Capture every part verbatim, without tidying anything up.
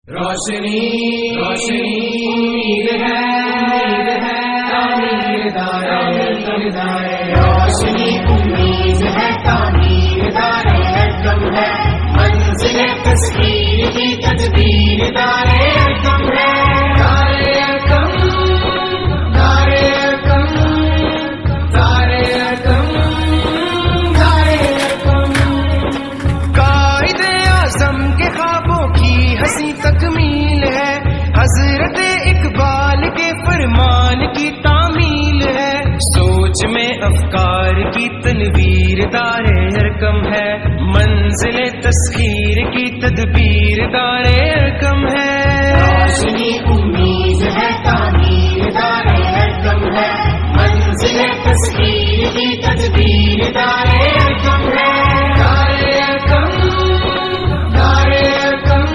روشنی روشنی امید ہے تعمیر دار روشنی امید ہے تعمیر دار دم ہے منزل تصویر کی تدبیر دار دم ہے دار کم دار کم دار کم دار کم قائد اعظم کے خوابوں کی ہنسی تکمیل ہے حضرت اقبال کے فرمان کی تعمیل ہے سوچ میں افکار کی تنویر دار حرکم ہے منزل تسخیر کی تدبیر دار حرکم ہے روشنی امید ہے تعمیر دار حرکم ہے منزل تسخیر کی تدبیر دار حرکم ہے دار حرکم دار حرکم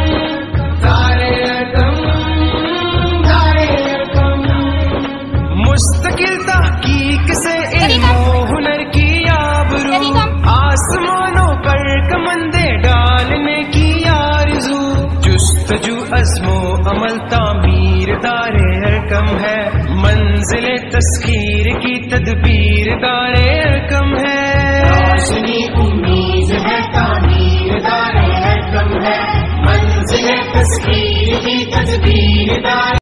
مستقل تحقیق سے علم و ہنر کی آبرو آسمانوں پر کمندے ڈالنے کی آرزو جستجو عزم و عمل تعمیر دار حرکم ہے منزل تسخیر کی تدبیر دار حرکم ہے روشنی امید ہے تعمیر دار حرکم ہے منزل تسخیر